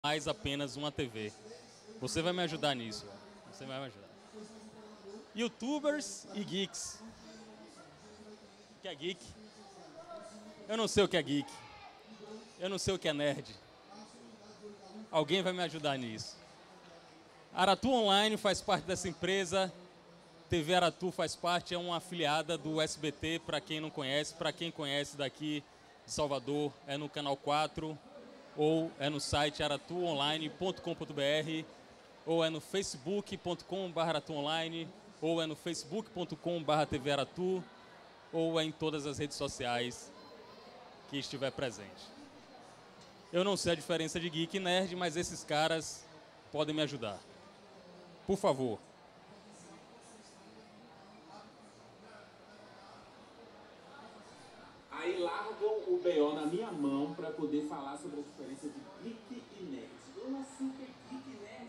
mais apenas uma TV. Você vai me ajudar nisso. Você vai me ajudar. YouTubers e geeks. O que é geek? Eu não sei o que é geek. Eu não sei o que é nerd. Alguém vai me ajudar nisso. Aratu Online faz parte dessa empresa. TV Aratu faz parte, é uma afiliada do SBT, para quem não conhece. Para quem conhece daqui de Salvador, é no Canal 4, ou é no site aratuonline.com.br, ou é no facebook.com/aratuonline, ou é no facebook.com/TV Aratu, ou é em todas as redes sociais que estiver presente. Eu não sei a diferença de geek e nerd, mas esses caras podem me ajudar. Por favor. Aí largam o BO na minha mão para poder falar sobre a diferença de geek e nerd. Como assim que é geek e nerd?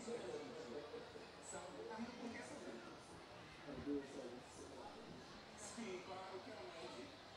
Sim, claro que é nerd.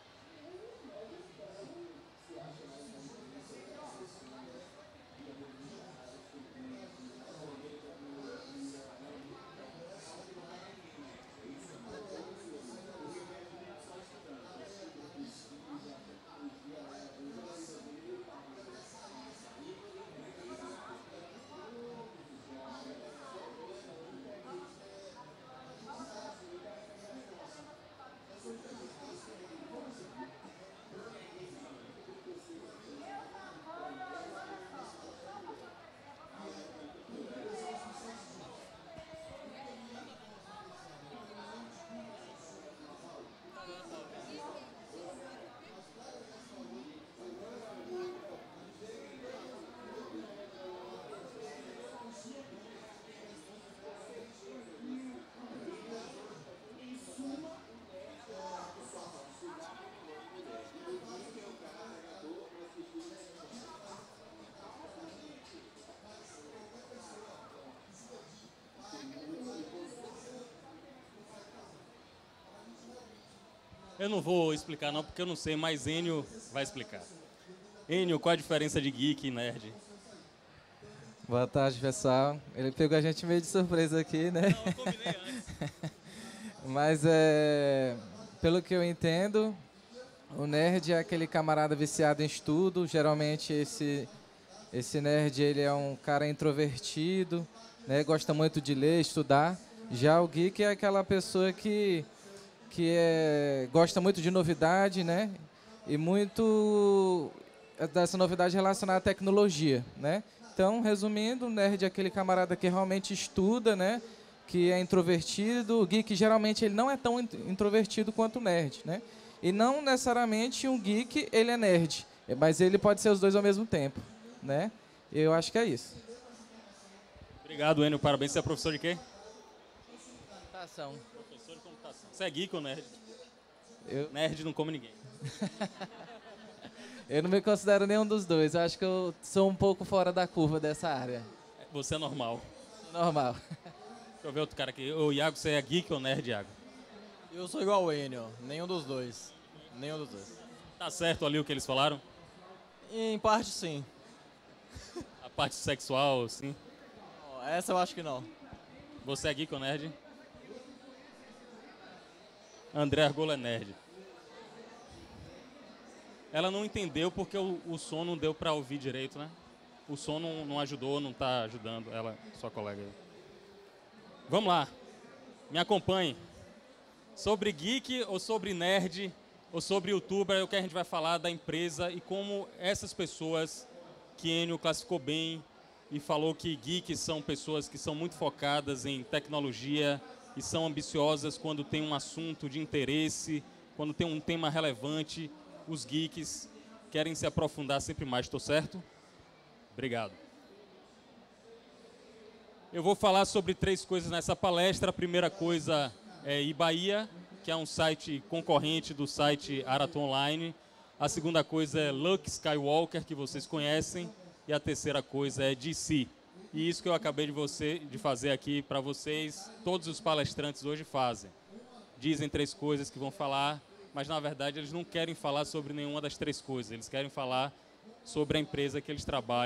Eu não vou explicar não, porque eu não sei, mas Enio vai explicar. Enio, qual a diferença de geek e nerd? Boa tarde, pessoal. Ele pegou a gente meio de surpresa aqui, né? Não, eu combinei antes. Mas, pelo que eu entendo, o nerd é aquele camarada viciado em estudo. Geralmente, esse nerd ele é um cara introvertido, né? Gosta muito de ler, estudar. Já o geek é aquela pessoa que gosta muito de novidade, né? E muito dessa novidade relacionada à tecnologia, né? Então, resumindo, o nerd é aquele camarada que realmente estuda, né? Que é introvertido. O geek, geralmente, ele não é tão introvertido quanto o nerd, né? E não necessariamente um geek, ele é nerd. Mas ele pode ser os dois ao mesmo tempo, né? Eu acho que é isso. Obrigado, Enio. Parabéns. Você é professor de quê? Computação. Professor de computação. Você é geek ou nerd? Eu... Nerd não come ninguém. Eu não me considero nenhum dos dois. Eu acho que eu sou um pouco fora da curva dessa área. Você é normal. Normal. Deixa eu ver outro cara aqui. Ô, Iago, você é geek ou nerd, Iago? Eu sou igual o Enio, nenhum dos dois. Nenhum dos dois. Tá certo ali o que eles falaram? Em parte, sim. A parte sexual, sim. Essa eu acho que não. Você é geek ou nerd? André Argola é nerd. Ela não entendeu porque o som não deu para ouvir direito, né? O som não ajudou, não está ajudando ela, sua colega aí. Vamos lá. Me acompanhe. Sobre geek ou sobre nerd ou sobre youtuber, é o que a gente vai falar da empresa e como essas pessoas que Enio classificou bem e falou que geeks são pessoas que são muito focadas em tecnologia e são ambiciosas quando tem um assunto de interesse, quando tem um tema relevante. Os geeks querem se aprofundar sempre mais, estou certo? Obrigado. Eu vou falar sobre 3 coisas nessa palestra. A primeira coisa é Ibaia, que é um site concorrente do site Aratu Online. A segunda coisa é Luke Skywalker, que vocês conhecem. E a terceira coisa é DC. E isso que eu acabei de fazer aqui para vocês, todos os palestrantes hoje fazem. Dizem 3 coisas que vão falar, mas na verdade eles não querem falar sobre nenhuma das 3 coisas. Eles querem falar sobre a empresa que eles trabalham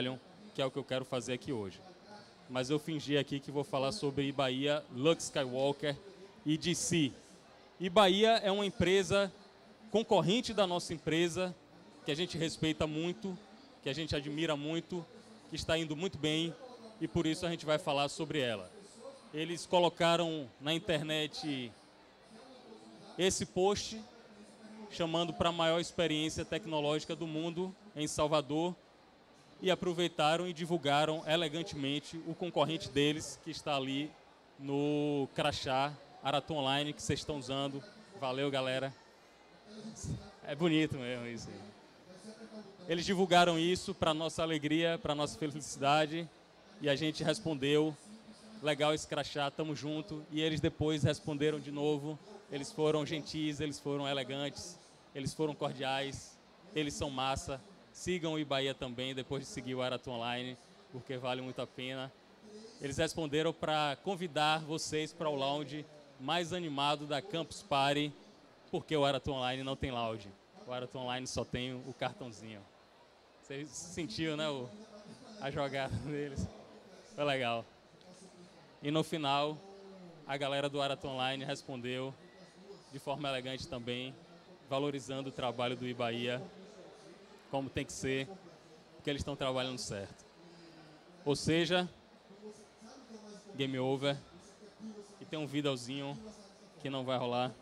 que é o que eu quero fazer aqui hoje. Mas eu fingi aqui que vou falar sobre Ibaia, Luke Skywalker e DC. Ibaia é uma empresa concorrente da nossa empresa, que a gente respeita muito, que a gente admira muito, que está indo muito bem e por isso a gente vai falar sobre ela. Eles colocaram na internet esse post chamando para a maior experiência tecnológica do mundo em Salvador e aproveitaram e divulgaram elegantemente o concorrente deles que está ali no crachá Araton Online que vocês estão usando. Valeu, galera. É bonito mesmo isso aí. Eles divulgaram isso para nossa alegria, para nossa felicidade e a gente respondeu: legal esse crachá, tamo junto. E eles depois responderam de novo. Eles foram gentis, eles foram elegantes, eles foram cordiais, eles são massa. Sigam o Ibaia também, depois de seguir o Araton Online, porque vale muito a pena. Eles responderam para convidar vocês para o lounge mais animado da Campus Party, porque o Araton Online não tem lounge. O Araton Online só tem o cartãozinho. Você sentiu, né, a jogada deles? Foi legal. E no final, a galera do Araton Online respondeu de forma elegante também, valorizando o trabalho do Ibaia, como tem que ser, porque eles estão trabalhando certo. Ou seja, game over. E tem um videozinho que não vai rolar.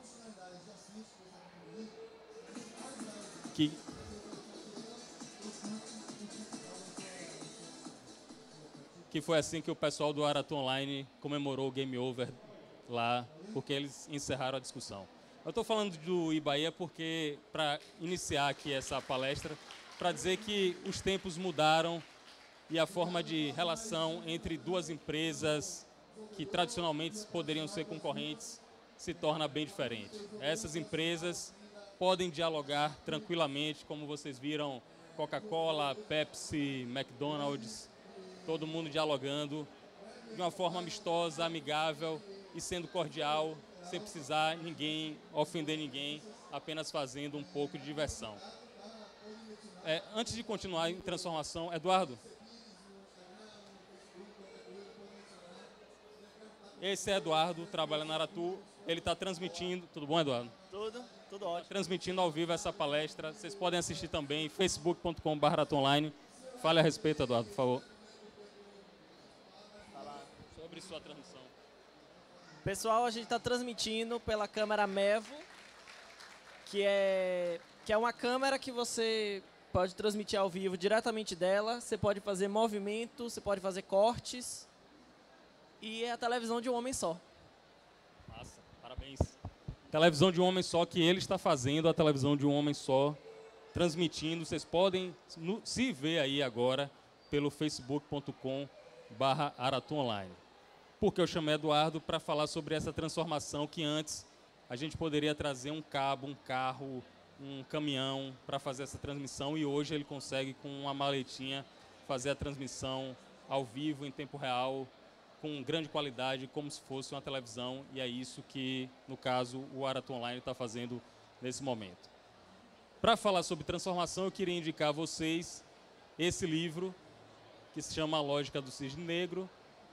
Que foi assim que o pessoal do Araton Online comemorou o game over lá, porque eles encerraram a discussão. Eu estou falando do Ibaia porque, para iniciar aqui essa palestra, para dizer que os tempos mudaram e a forma de relação entre duas empresas que tradicionalmente poderiam ser concorrentes se torna bem diferente. Essas empresas podem dialogar tranquilamente, como vocês viram, Coca-Cola, Pepsi, McDonald's, todo mundo dialogando de uma forma amistosa, amigável e sendo cordial, sem precisar ofender ninguém, apenas fazendo um pouco de diversão. Antes de continuar em transformação, Eduardo. Esse é Eduardo, trabalha na Aratu. Ele está transmitindo. Tudo bom, Eduardo? Tudo ótimo. Tá transmitindo ao vivo essa palestra. Vocês podem assistir também em facebook.com/aratonline. Fale a respeito, Eduardo, por favor. Sobre sua transmissão. Pessoal, a gente está transmitindo pela câmera Mevo, que é uma câmera que você pode transmitir ao vivo diretamente dela. Você pode fazer movimentos, você pode fazer cortes. E é a televisão de um homem só. Massa, parabéns. Televisão de um homem só, que ele está fazendo a televisão de um homem só, transmitindo. Vocês podem se ver aí agora pelo facebook.com/aratonline. Porque eu chamei Eduardo para falar sobre essa transformação que antes a gente poderia trazer um cabo, um carro, um caminhão para fazer essa transmissão e hoje ele consegue com uma maletinha fazer a transmissão ao vivo, em tempo real, com grande qualidade, como se fosse uma televisão, e é isso que, no caso, o Araton Online está fazendo nesse momento. Para falar sobre transformação, eu queria indicar a vocês esse livro, que se chama A Lógica do Cisne Negro,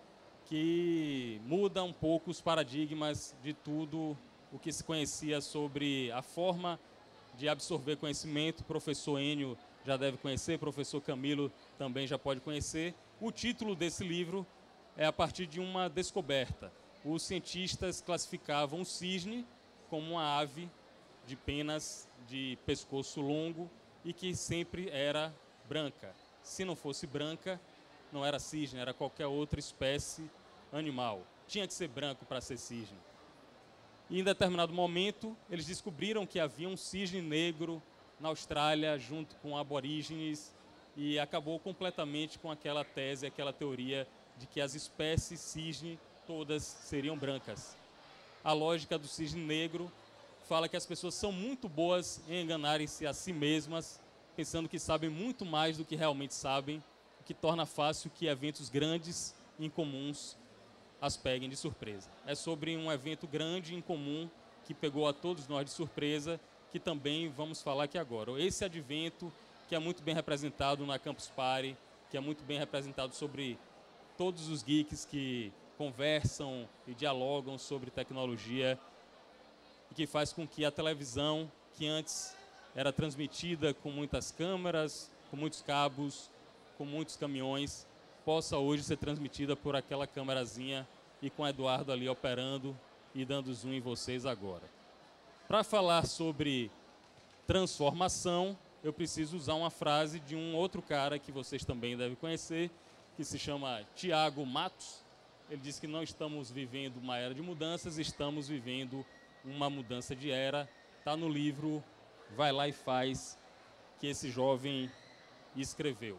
que muda um pouco os paradigmas de tudo o que se conhecia sobre a forma de absorver conhecimento. O professor Enio já deve conhecer, o professor Camilo também já pode conhecer. O título desse livro é a partir de uma descoberta. Os cientistas classificavam o cisne como uma ave de penas de pescoço longo e que sempre era branca. Se não fosse branca, não era cisne, era qualquer outra espécie animal. Tinha que ser branco para ser cisne. E em determinado momento, eles descobriram que havia um cisne negro na Austrália, junto com aborígenes, e acabou completamente com aquela tese, aquela teoria de que as espécies cisne todas seriam brancas. A lógica do cisne negro fala que as pessoas são muito boas em enganarem-se a si mesmas, pensando que sabem muito mais do que realmente sabem, o que torna fácil que eventos grandes e incomuns as peguem de surpresa. É sobre um evento grande e incomum que pegou a todos nós de surpresa, que também vamos falar aqui agora. Esse advento, que é muito bem representado na Campus Party, que é muito bem representado sobre todos os geeks que conversam e dialogam sobre tecnologia e que faz com que a televisão, que antes era transmitida com muitas câmeras, com muitos cabos, com muitos caminhões, possa hoje ser transmitida por aquela câmerazinha e com o Eduardo ali operando e dando zoom em vocês agora. Para falar sobre transformação, eu preciso usar uma frase de um outro cara que vocês também devem conhecer, que se chama Tiago Matos. Ele diz que não estamos vivendo uma era de mudanças, estamos vivendo uma mudança de era. Está no livro Vai Lá e Faz, que esse jovem escreveu.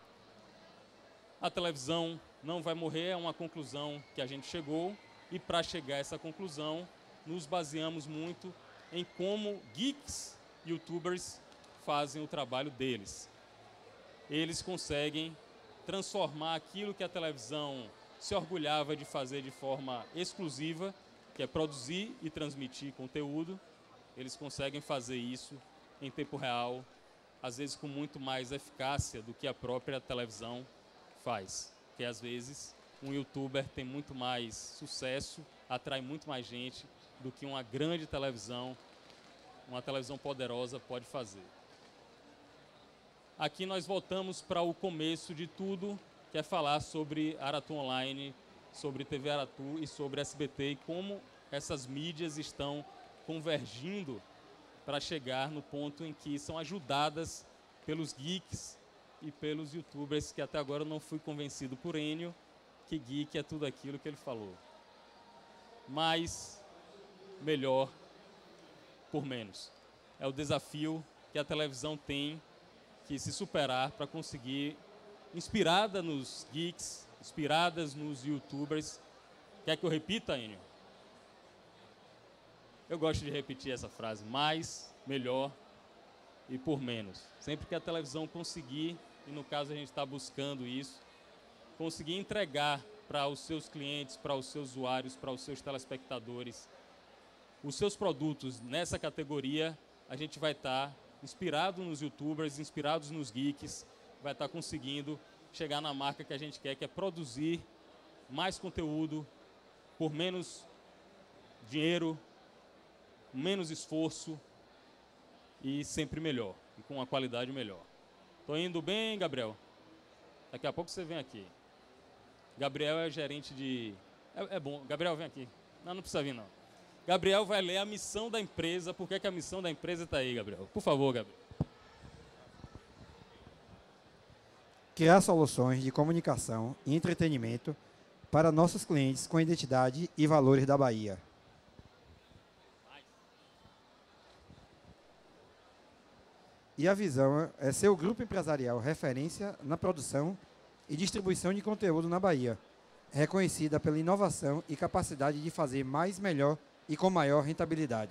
A televisão não vai morrer, é uma conclusão que a gente chegou, e para chegar a essa conclusão, nos baseamos muito em como geeks, youtubers, fazem o trabalho deles. Eles conseguem transformar aquilo que a televisão se orgulhava de fazer de forma exclusiva, que é produzir e transmitir conteúdo. Eles conseguem fazer isso em tempo real, às vezes com muito mais eficácia do que a própria televisão faz. Porque às vezes um youtuber tem muito mais sucesso, atrai muito mais gente do que uma grande televisão, uma televisão poderosa pode fazer. Aqui nós voltamos para o começo de tudo, que é falar sobre Aratu Online, sobre TV Aratu e sobre SBT e como essas mídias estão convergindo para chegar no ponto em que são ajudadas pelos geeks e pelos youtubers, que até agora eu não fui convencido por Enio que geek é tudo aquilo que ele falou. Mas melhor por menos. É o desafio que a televisão tem que se superar para conseguir, inspirada nos geeks, inspiradas nos youtubers. Quer que eu repita, Enio? Eu gosto de repetir essa frase: mais, melhor e por menos. Sempre que a televisão conseguir, e no caso a gente está buscando isso, conseguir entregar para os seus clientes, para os seus usuários, para os seus telespectadores, os seus produtos nessa categoria, a gente vai estar inspirado nos youtubers, inspirados nos geeks, vai estar conseguindo chegar na marca que a gente quer, que é produzir mais conteúdo por menos dinheiro, menos esforço e sempre melhor, e com uma qualidade melhor. Tô indo bem, Gabriel? Daqui a pouco você vem aqui. Gabriel é gerente de... É bom, Gabriel, vem aqui. Não precisa vir, não. Gabriel vai ler a missão da empresa. Por que a missão da empresa está aí, Gabriel? Por favor, Gabriel. Criar soluções de comunicação e entretenimento para nossos clientes com identidade e valores da Bahia. E a visão é ser o grupo empresarial referência na produção e distribuição de conteúdo na Bahia, reconhecida pela inovação e capacidade de fazer mais, melhor e com maior rentabilidade.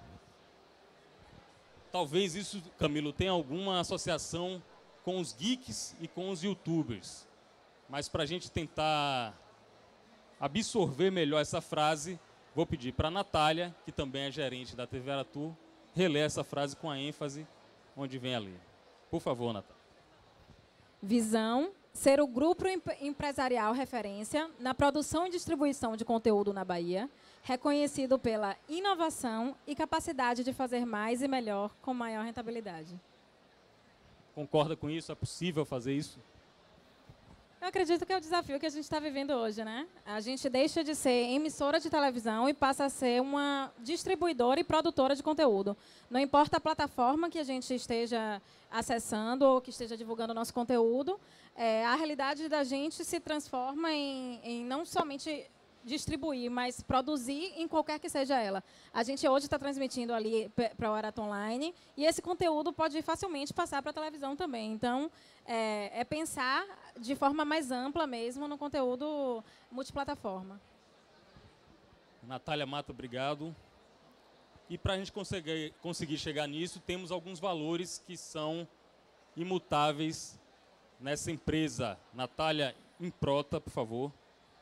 Talvez isso, Camilo, tenha alguma associação com os geeks e com os youtubers. Mas para a gente tentar absorver melhor essa frase, vou pedir para a Natália, que também é gerente da TV Aratu, reler essa frase com a ênfase onde vem ali. Por favor, Natália. Visão: ser o grupo empresarial referência na produção e distribuição de conteúdo na Bahia, reconhecido pela inovação e capacidade de fazer mais e melhor com maior rentabilidade. Concorda com isso? É possível fazer isso? Eu acredito que é o desafio que a gente está vivendo hoje, né? A gente deixa de ser emissora de televisão e passa a ser uma distribuidora e produtora de conteúdo. Não importa a plataforma que a gente esteja acessando ou que esteja divulgando o nosso conteúdo, a realidade da gente se transforma em não somente distribuir, mas produzir em qualquer que seja ela. A gente hoje está transmitindo ali para o Aratu Online e esse conteúdo pode facilmente passar para a televisão também. Então, é pensar de forma mais ampla mesmo no conteúdo multiplataforma. Natália Mata, obrigado. E para a gente conseguir chegar nisso, temos alguns valores que são imutáveis nessa empresa. Natália, improta, por favor.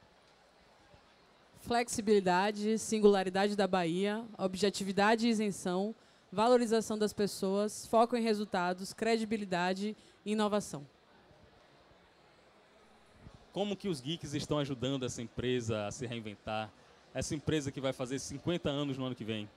Flexibilidade, singularidade da Bahia, objetividade e isenção, valorização das pessoas, foco em resultados, credibilidade e inovação. como que os geeks estão ajudando essa empresa a se reinventar, essa empresa que vai fazer 50 anos no ano que vem.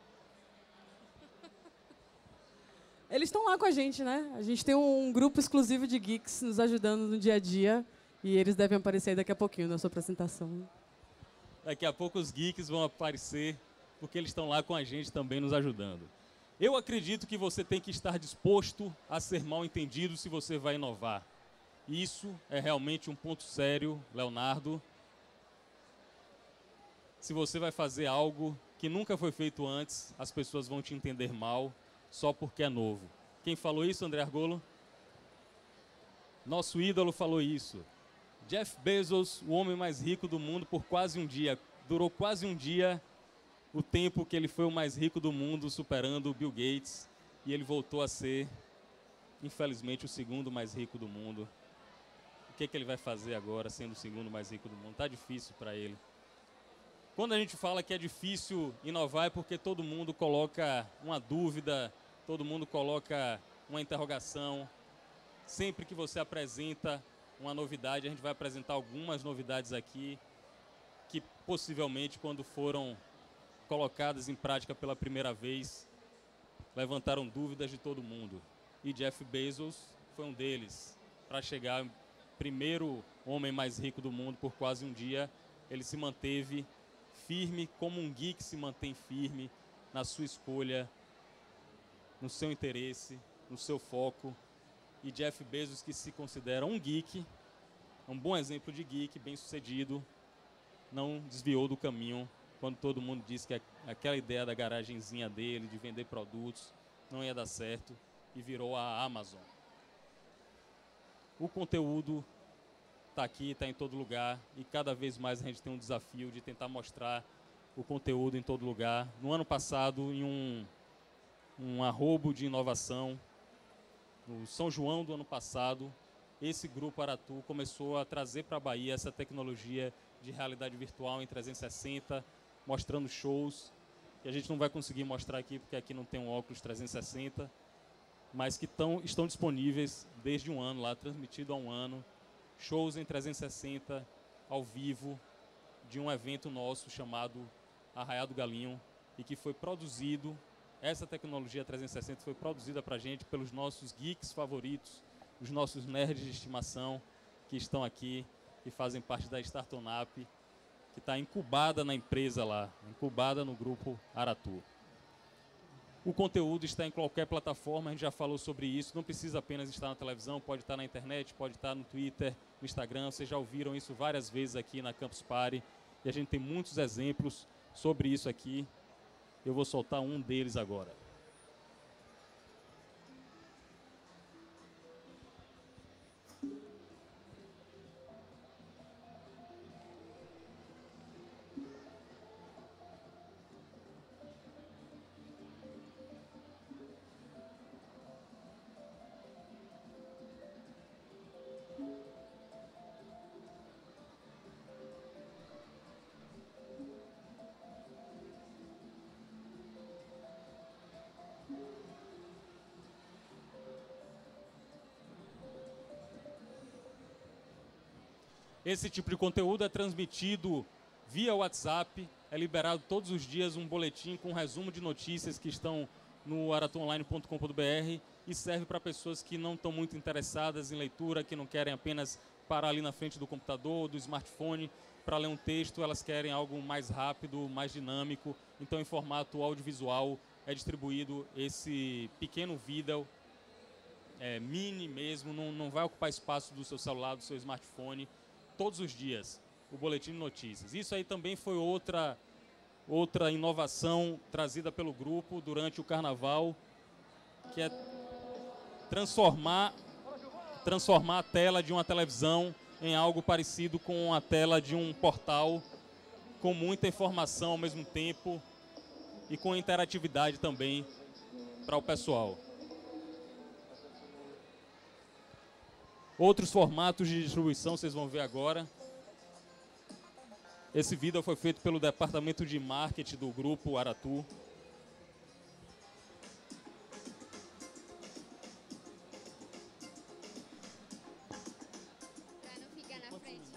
Eles estão lá com a gente, né? A gente tem um grupo exclusivo de geeks nos ajudando no dia a dia e eles devem aparecer aí daqui a pouquinho na sua apresentação. Daqui a pouco os geeks vão aparecer porque eles estão lá com a gente também nos ajudando. Eu acredito que você tem que estar disposto a ser mal entendido se você vai inovar. Isso é realmente um ponto sério, Leonardo. Se você vai fazer algo que nunca foi feito antes, as pessoas vão te entender mal só porque é novo. Quem falou isso, André Argolo? Nosso ídolo falou isso. Jeff Bezos, o homem mais rico do mundo, por quase um dia. Durou quase um dia o tempo que ele foi o mais rico do mundo, superando o Bill Gates. E ele voltou a ser, infelizmente, o segundo mais rico do mundo. O que ele vai fazer agora, sendo o segundo mais rico do mundo? Está difícil para ele. Quando a gente fala que é difícil inovar é porque todo mundo coloca uma dúvida, todo mundo coloca uma interrogação. Sempre que você apresenta uma novidade, a gente vai apresentar algumas novidades aqui que possivelmente, quando foram colocadas em prática pela primeira vez, levantaram dúvidas de todo mundo. E Jeff Bezos foi um deles. Para chegar primeiro homem mais rico do mundo por quase um dia, ele se manteve firme, como um geek se mantém firme na sua escolha, no seu interesse, no seu foco. E Jeff Bezos, que se considera um geek, um bom exemplo de geek, bem sucedido, não desviou do caminho quando todo mundo disse que aquela ideia da garagenzinha dele, de vender produtos, não ia dar certo, e virou a Amazon. O conteúdo está aqui, está em todo lugar, e cada vez mais a gente tem um desafio de tentar mostrar o conteúdo em todo lugar. No ano passado, em um arrobo de inovação, no São João do ano passado, esse grupo Aratu começou a trazer para a Bahia essa tecnologia de realidade virtual em 360, mostrando shows, que a gente não vai conseguir mostrar aqui, porque aqui não tem um óculos 360, mas que estão disponíveis desde um ano lá, transmitido há um ano, shows em 360, ao vivo, de um evento nosso chamado Arraial do Galinho, e que foi produzido, essa tecnologia 360 foi produzida para a gente pelos nossos geeks favoritos, os nossos nerds de estimação, que estão aqui e fazem parte da Startonap, que está incubada na empresa lá, incubada no grupo Aratu. O conteúdo está em qualquer plataforma, a gente já falou sobre isso, não precisa apenas estar na televisão, pode estar na internet, pode estar no Twitter, no Instagram, vocês já ouviram isso várias vezes aqui na Campus Party, e a gente tem muitos exemplos sobre isso aqui. Eu vou soltar um deles agora. Esse tipo de conteúdo é transmitido via WhatsApp, é liberado todos os dias um boletim com um resumo de notícias que estão no aratuonline.com.br e serve para pessoas que não estão muito interessadas em leitura, que não querem apenas parar ali na frente do computador, do smartphone, para ler um texto, elas querem algo mais rápido, mais dinâmico. Então, em formato audiovisual, é distribuído esse pequeno vídeo, mini mesmo, não vai ocupar espaço do seu celular, do seu smartphone, todos os dias, o boletim de notícias. Isso aí também foi outra inovação trazida pelo grupo durante o carnaval, que é transformar a tela de uma televisão em algo parecido com a tela de um portal, com muita informação ao mesmo tempo e com interatividade também para o pessoal. Outros formatos de distribuição vocês vão ver agora. Esse vídeo foi feito pelo departamento de marketing do grupo Aratu. Pra não ficar na frente.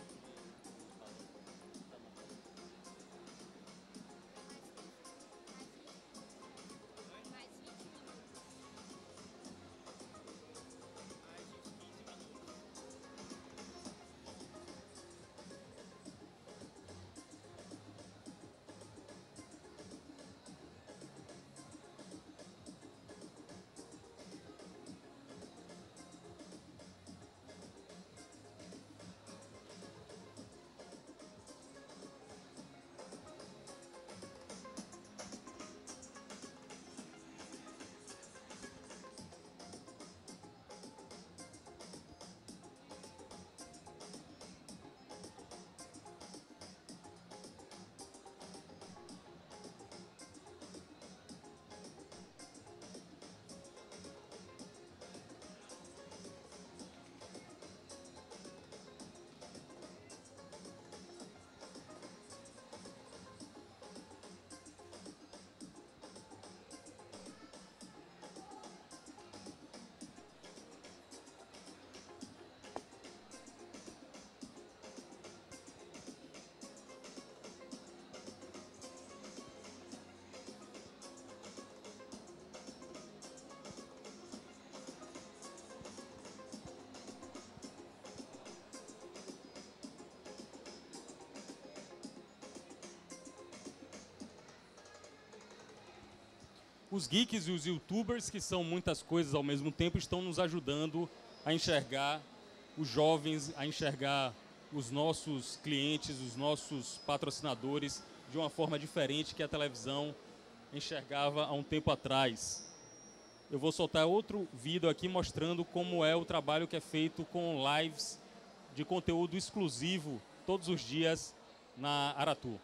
Os geeks e os youtubers, que são muitas coisas ao mesmo tempo, estão nos ajudando a enxergar os jovens, a enxergar os nossos clientes, os nossos patrocinadores de uma forma diferente que a televisão enxergava há um tempo atrás. Eu vou soltar outro vídeo aqui mostrando como é o trabalho que é feito com lives de conteúdo exclusivo todos os dias na Aratu.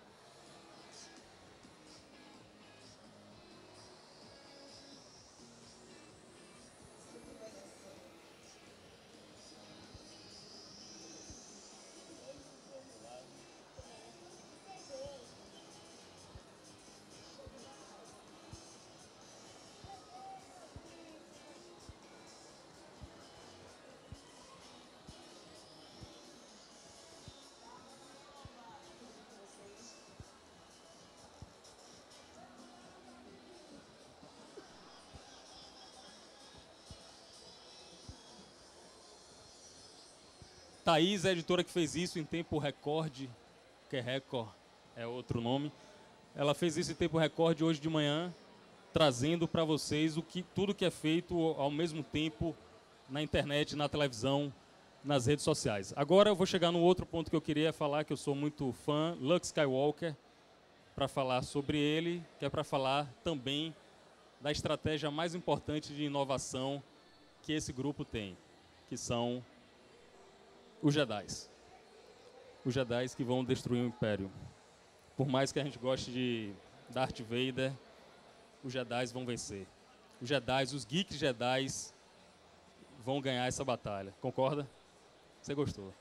Thaís é a editora que fez isso em tempo recorde, que é Record, é outro nome. Ela fez isso em tempo recorde hoje de manhã, trazendo para vocês tudo que é feito ao mesmo tempo na internet, na televisão, nas redes sociais. Agora eu vou chegar no outro ponto que eu queria falar, que eu sou muito fã, Luke Skywalker, para falar sobre ele, que é para falar também da estratégia mais importante de inovação que esse grupo tem, que são os Jedis. Os Jedis que vão destruir o Império. Por mais que a gente goste de Darth Vader, os Jedis vão vencer. Os Jedis, os geeks Jedis, vão ganhar essa batalha. Concorda? Você gostou?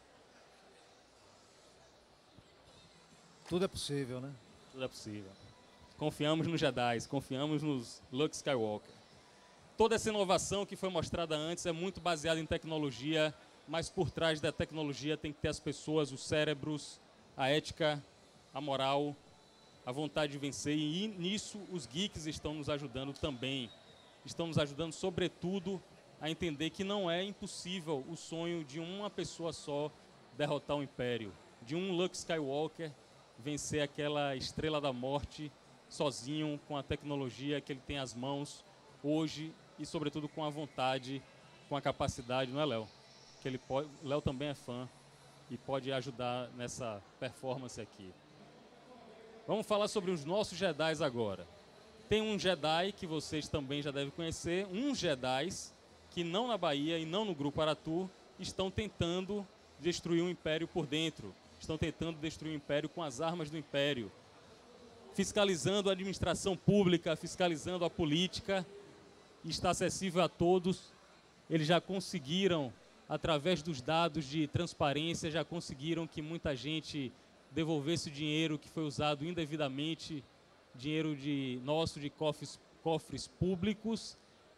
Tudo é possível, né? Tudo é possível. Confiamos nos Jedis, confiamos nos Luke Skywalker. Toda essa inovação que foi mostrada antes é muito baseada em tecnologia, mas por trás da tecnologia tem que ter as pessoas, os cérebros, a ética, a moral, a vontade de vencer. E nisso os geeks estão nos ajudando também. Estão nos ajudando, sobretudo, a entender que não é impossível o sonho de uma pessoa só derrotar o Império. De um Luke Skywalker vencer aquela Estrela da Morte sozinho, com a tecnologia que ele tem às mãos hoje e, sobretudo, com a vontade, com a capacidade, não é, Léo? Que ele pode, Léo também é fã e pode ajudar nessa performance aqui. Vamos falar sobre os nossos Jedis agora. Tem um Jedi que vocês também já devem conhecer, uns Jedis que não na Bahia e não no Grupo Aratu estão tentando destruir o Império por dentro. Estão tentando destruir o Império com as armas do Império. Fiscalizando a administração pública, fiscalizando a política. Está acessível a todos. Eles já conseguiram, através dos dados de transparência, já conseguiram que muita gente devolvesse o dinheiro que foi usado indevidamente, dinheiro nosso de cofres públicos.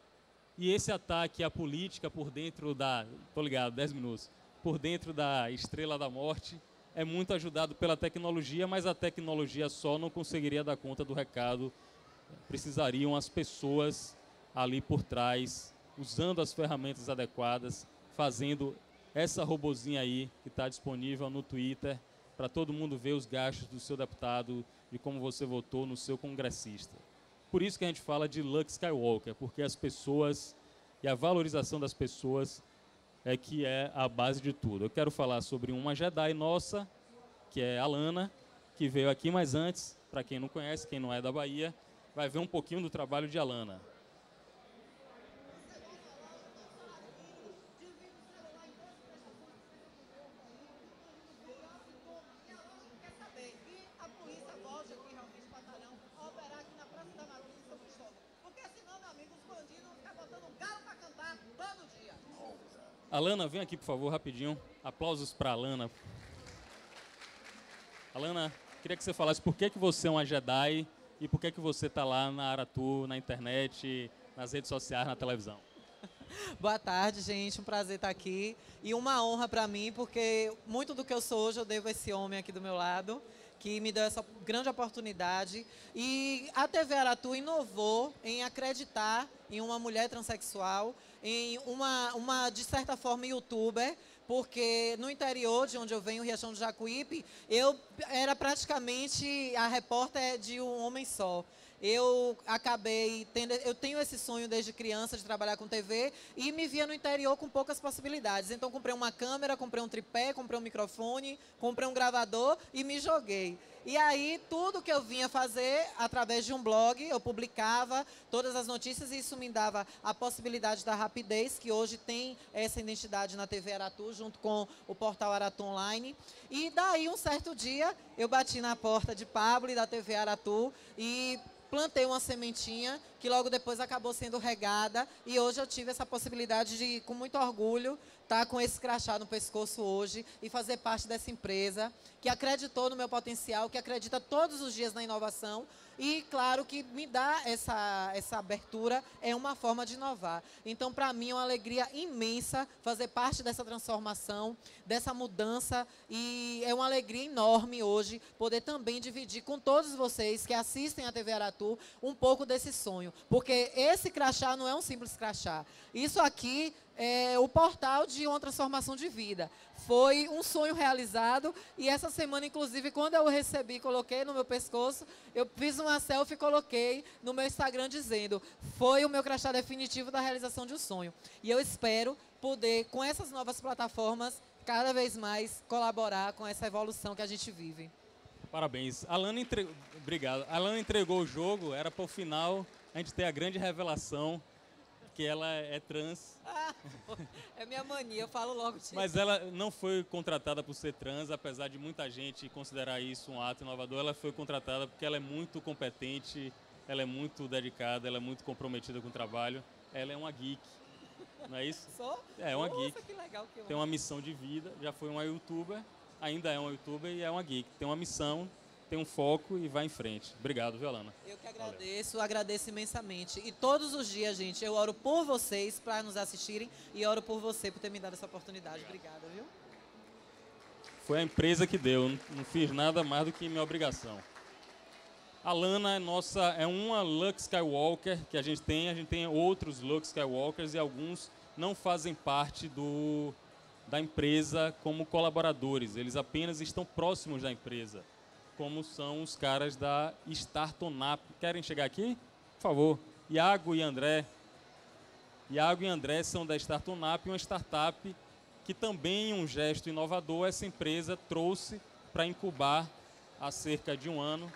E esse ataque à política por dentro da... Tô ligado, 10 minutos. Por dentro da Estrela da Morte é muito ajudado pela tecnologia, mas a tecnologia só não conseguiria dar conta do recado. Precisariam as pessoas ali por trás, usando as ferramentas adequadas, fazendo essa robozinha aí que está disponível no Twitter para todo mundo ver os gastos do seu deputado e como você votou no seu congressista. Por isso que a gente fala de Luke Skywalker, porque as pessoas e a valorização das pessoas é que é a base de tudo. Eu quero falar sobre uma Jedi nossa, que é a Lana, que veio aqui, mas antes, para quem não conhece, quem não é da Bahia, vai ver um pouquinho do trabalho de Alana. Alana, vem aqui, por favor, rapidinho. Aplausos para Alana. Alana, queria que você falasse por que você é uma Jedi e por que você está lá na Aratu, na internet, nas redes sociais, na televisão. Boa tarde, gente. Um prazer estar aqui. E uma honra para mim, porque muito do que eu sou hoje eu devo a esse homem aqui do meu lado, que me deu essa grande oportunidade. E a TV Aratu inovou em acreditar em uma mulher transexual, em uma de certa forma, youtuber, porque no interior de onde eu venho, Riachão do Jacuípe, eu era praticamente a repórter de um homem só. eu acabei tendo, eu tenho esse sonho desde criança de trabalhar com TV e me via no interior com poucas possibilidades. Então comprei uma câmera, comprei um tripé, comprei um microfone, comprei um gravador e me joguei. E aí, tudo que eu vinha fazer através de um blog, eu publicava todas as notícias e isso me dava a possibilidade da rapidez, que hoje tem essa identidade na TV Aratu, junto com o portal Aratu Online. E daí, um certo dia, eu bati na porta de Pablo e da TV Aratu e plantei uma sementinha que logo depois acabou sendo regada e hoje eu tive essa possibilidade de, com muito orgulho, estar com esse crachá no pescoço hoje e fazer parte dessa empresa que acreditou no meu potencial, que acredita todos os dias na inovação e, claro, que me dá essa abertura, é uma forma de inovar. Então, para mim, é uma alegria imensa fazer parte dessa transformação, dessa mudança e é uma alegria enorme hoje poder também dividir com todos vocês que assistem a TV Aratu um pouco desse sonho. Porque esse crachá não é um simples crachá. Isso aqui é o portal de uma transformação de vida. Foi um sonho realizado e essa semana, inclusive, quando eu recebi, coloquei no meu pescoço, eu fiz uma selfie e coloquei no meu Instagram dizendo: foi o meu crachá definitivo da realização de um sonho. E eu espero poder, com essas novas plataformas, cada vez mais colaborar com essa evolução que a gente vive. Parabéns. Obrigado. A Alana entregou o jogo, era para o final a gente ter a grande revelação que ela é trans. É minha mania, eu falo logo disso. Mas ela não foi contratada por ser trans, apesar de muita gente considerar isso um ato inovador. Ela foi contratada porque ela é muito competente, ela é muito dedicada, ela é muito comprometida com o trabalho. Ela é uma geek, não é isso? Sou? É uma Nossa, geek. que legal, que tem uma missão de vida, já foi uma youtuber, ainda é uma youtuber e é uma geek. Tem uma missão, tem um foco e vai em frente. Obrigado, viu, Alana? Eu que agradeço, agradeço imensamente. E todos os dias, gente, eu oro por vocês para nos assistirem e oro por você por ter me dado essa oportunidade. Obrigada, viu? Foi a empresa que deu, não fiz nada mais do que minha obrigação. A Lana é uma Luke Skywalker que a gente tem outros Luke Skywalkers e alguns não fazem parte da empresa como colaboradores, eles apenas estão próximos da empresa, como são os caras da Startonap. Querem chegar aqui? Por favor. Iago e André são da Startonap, uma startup que também, em um gesto inovador, essa empresa trouxe para incubar há cerca de um ano.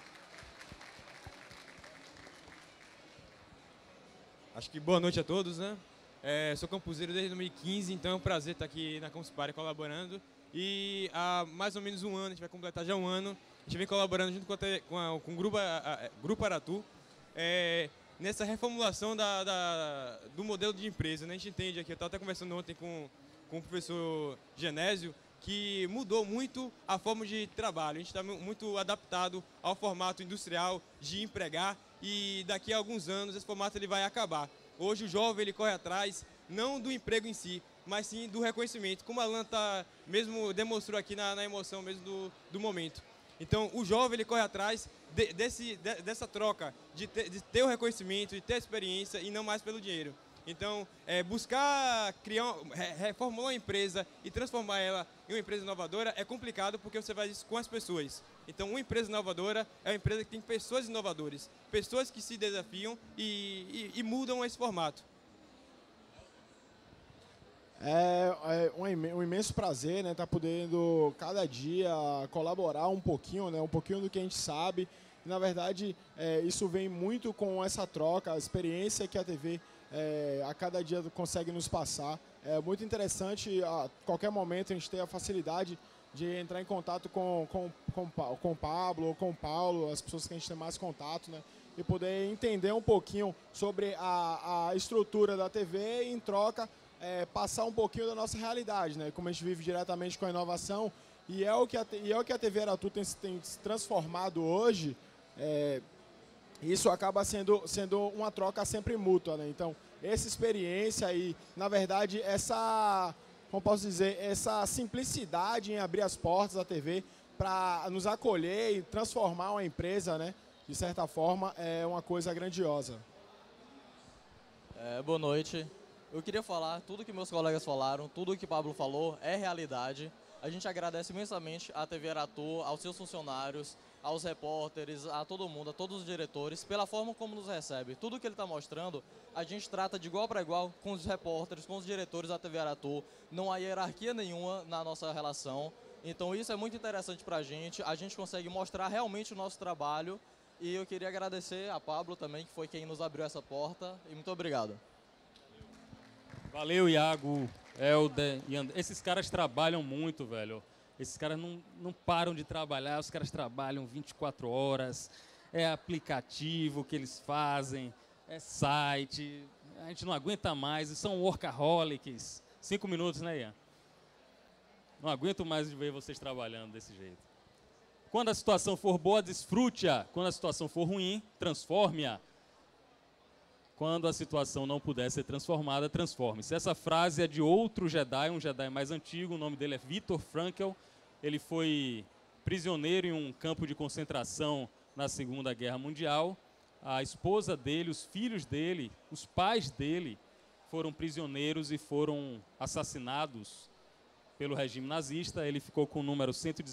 Acho que boa noite a todos, né? Sou campuseiro desde 2015, então é um prazer estar aqui na Campus Party colaborando. E há mais ou menos um ano, a gente vai completar já um ano, a gente vem colaborando junto com o Grupo Aratu, nessa reformulação do modelo de empresa, né? A gente entende aqui, eu estava até conversando ontem com o professor Genésio, que mudou muito a forma de trabalho. A gente está muito adaptado ao formato industrial de empregar e daqui a alguns anos esse formato ele vai acabar. Hoje o jovem ele corre atrás não do emprego em si, mas sim do reconhecimento, como a Alan mesmo demonstrou aqui na emoção mesmo do momento. Então, o jovem ele corre atrás dessa troca, de ter o reconhecimento, de ter a experiência e não mais pelo dinheiro. Então, buscar reformular uma empresa e transformar ela em uma empresa inovadora é complicado porque você faz isso com as pessoas. Então, uma empresa inovadora é uma empresa que tem pessoas inovadoras, pessoas que se desafiam e mudam esse formato. É um imenso prazer, né, estar podendo cada dia colaborar um pouquinho, né, um pouquinho do que a gente sabe. E, na verdade, isso vem muito com essa troca, a experiência que a TV a cada dia consegue nos passar. É muito interessante, a qualquer momento, a gente ter a facilidade de entrar em contato com o Pablo ou com o Paulo, as pessoas que a gente tem mais contato, né, e poder entender um pouquinho sobre a estrutura da TV e, em troca, passar um pouquinho da nossa realidade, né? Como a gente vive diretamente com a inovação e é o que a TV Aratu tem se transformado hoje, isso acaba sendo uma troca sempre mútua, né? Então, essa experiência e, na verdade, como posso dizer, essa simplicidade em abrir as portas da TV para nos acolher e transformar uma empresa, né? De certa forma, é uma coisa grandiosa. Boa noite. Eu queria falar, tudo que meus colegas falaram, tudo que o Pablo falou é realidade. A gente agradece imensamente à TV Aratu, aos seus funcionários, aos repórteres, a todo mundo, a todos os diretores, pela forma como nos recebe. Tudo que ele está mostrando, a gente trata de igual para igual com os repórteres, com os diretores da TV Aratu. Não há hierarquia nenhuma na nossa relação. Então isso é muito interessante para a gente consegue mostrar realmente o nosso trabalho. E eu queria agradecer a Pablo também, que foi quem nos abriu essa porta. E muito obrigado. Valeu, Iago, Helder e André. Esses caras trabalham muito, velho. Esses caras não param de trabalhar, os caras trabalham 24 horas. É aplicativo que eles fazem, é site. A gente não aguenta mais, são workaholics. 5 minutos, né, Ian? Não aguento mais de ver vocês trabalhando desse jeito. Quando a situação for boa, desfrute-a. Quando a situação for ruim, transforme-a. Quando a situação não puder ser transformada, transforme-se. Essa frase é de outro Jedi, um Jedi mais antigo, o nome dele é Viktor Frankl. Ele foi prisioneiro em um campo de concentração na Segunda Guerra Mundial. A esposa dele, os filhos dele, os pais dele foram prisioneiros e foram assassinados pelo regime nazista. Ele ficou com o número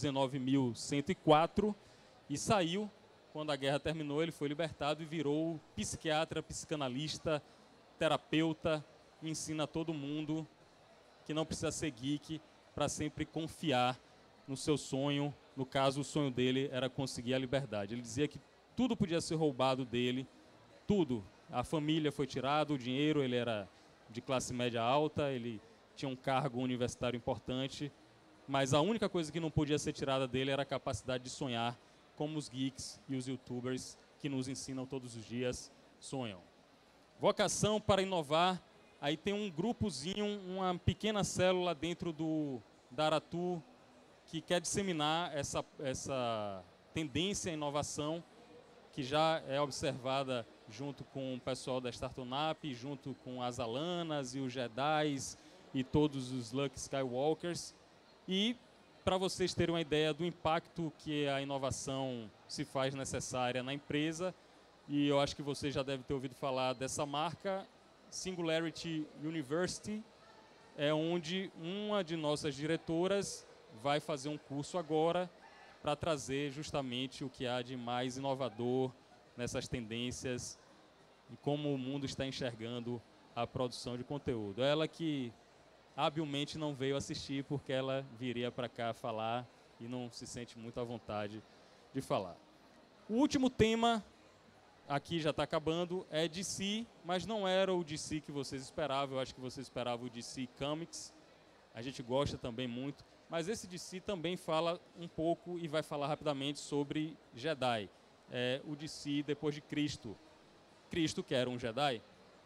119.104 e saiu. Quando a guerra terminou, ele foi libertado e virou psiquiatra, psicanalista, terapeuta, e ensina a todo mundo que não precisa ser geek para sempre confiar no seu sonho. No caso, o sonho dele era conseguir a liberdade. Ele dizia que tudo podia ser roubado dele, tudo. A família foi tirada, o dinheiro, ele era de classe média alta, ele tinha um cargo universitário importante, mas a única coisa que não podia ser tirada dele era a capacidade de sonhar, como os geeks e os youtubers que nos ensinam todos os dias sonham. Vocação para inovar, aí tem um grupozinho, uma pequena célula dentro da Aratu que quer disseminar essa tendência à inovação que já é observada junto com o pessoal da Startup, junto com as Alanas e os Jedis e todos os Luke Skywalkers. E para vocês terem uma ideia do impacto que a inovação se faz necessária na empresa, e eu acho que vocês já devem ter ouvido falar dessa marca, Singularity University, é onde uma de nossas diretoras vai fazer um curso agora para trazer justamente o que há de mais inovador nessas tendências e como o mundo está enxergando a produção de conteúdo. Ela que habilmente não veio assistir porque ela viria para cá falar e não se sente muito à vontade de falar. O último tema, aqui já está acabando, é DC, mas não era o DC que vocês esperavam. Eu acho que vocês esperavam o DC Comics. A gente gosta também muito, mas esse DC também fala um pouco e vai falar rapidamente sobre Jedi. O DC depois de Cristo. Cristo que era um Jedi.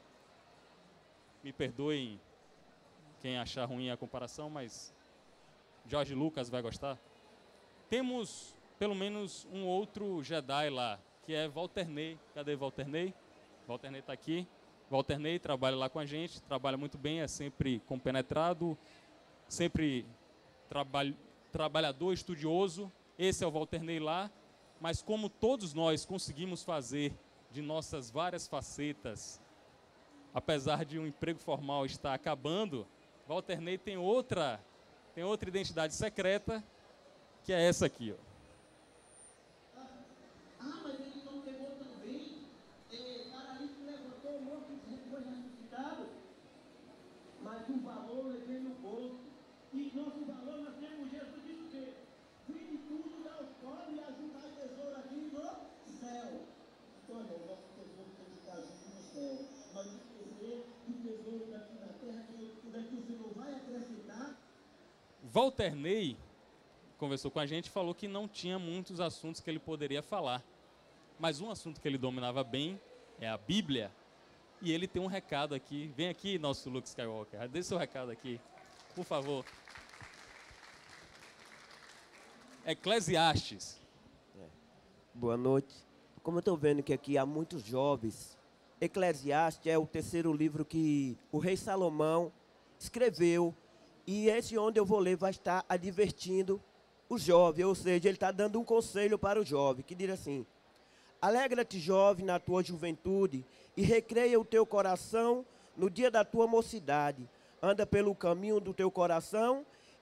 Me perdoem quem achar ruim a comparação, mas George Lucas vai gostar. Temos pelo menos um outro Jedi lá, que é Walter Ney. Cadê Walter Ney? Walter Ney está aqui. Walter Ney trabalha lá com a gente, trabalha muito bem, é sempre compenetrado, sempre trabalhador, estudioso. Esse é o Walter Ney lá, mas como todos nós conseguimos fazer de nossas várias facetas, apesar de um emprego formal estar acabando, Walter Ney tem outra identidade secreta, que é essa aqui, ó. Mas ele não pegou também. Paralítico levantou, morto foi ressuscitado. Mas o valor levei no bolso. E nosso valor nós temos. Jesus disse o quê? Vinde tudo, dá aos pobres e ajuntar tesouro aqui no céu. Olha, o nosso tesouro tem que estar junto no céu. Mas esquecer do tesouro daqui na terra, que daqui o Senhor vai acrescentar. Walter Ney conversou com a gente e falou que não tinha muitos assuntos que ele poderia falar. Mas um assunto que ele dominava bem é a Bíblia. E ele tem um recado aqui. Vem aqui, nosso Luke Skywalker. Dê seu recado aqui, por favor. Eclesiastes. Boa noite. Como eu estou vendo que aqui há muitos jovens, Eclesiastes é o terceiro livro que o rei Salomão escreveu. E esse onde eu vou ler vai estar advertindo o jovem, ou seja, ele está dando um conselho para o jovem, que diz assim: alegra-te, jovem, na tua juventude, e recreia o teu coração no dia da tua mocidade. Anda pelo caminho do teu coração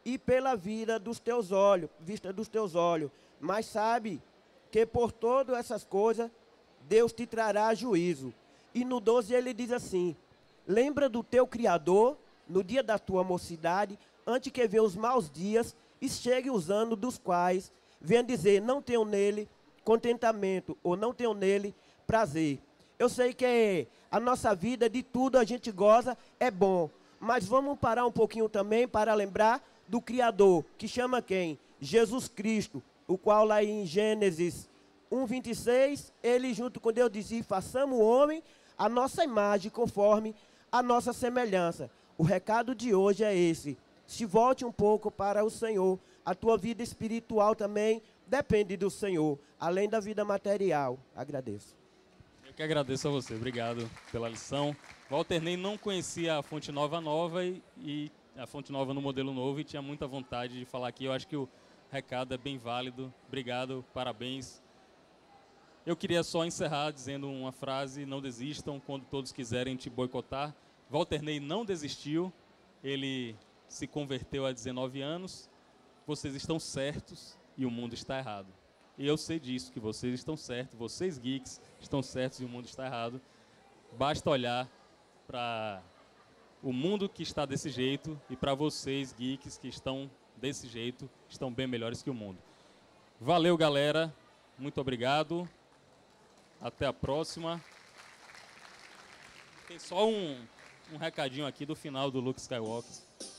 e pela vida dos teus olhos, vista dos teus olhos. Mas sabe que por todas essas coisas, Deus te trará juízo. E no 12 ele diz assim: lembra do teu Criador, no dia da tua mocidade, antes que venham os maus dias, e chegue os anos dos quais venha dizer, não tenho nele contentamento, ou não tenho nele prazer. Eu sei que a nossa vida, de tudo a gente goza, é bom. Mas vamos parar um pouquinho também para lembrar do Criador, que chama quem? Jesus Cristo, o qual lá em Gênesis 1:26, ele junto com Deus dizia, façamos o homem a nossa imagem, conforme a nossa semelhança. O recado de hoje é esse: se volte um pouco para o Senhor. A tua vida espiritual também depende do Senhor, além da vida material. Agradeço. Eu que agradeço a você, obrigado pela lição. Walter Ney não conhecia a Fonte Nova e a Fonte Nova no modelo novo, e tinha muita vontade de falar aqui. Eu acho que o recado é bem válido. Obrigado, parabéns. Eu queria só encerrar dizendo uma frase: não desistam quando todos quiserem te boicotar. Walter Ney não desistiu, ele se converteu há 19 anos. Vocês estão certos e o mundo está errado. E eu sei disso, que vocês estão certos, vocês geeks estão certos e o mundo está errado. Basta olhar para o mundo que está desse jeito e para vocês, geeks, que estão desse jeito, estão bem melhores que o mundo. Valeu, galera. Muito obrigado. Até a próxima. Tem só um recadinho aqui do final do Luke Skywalker.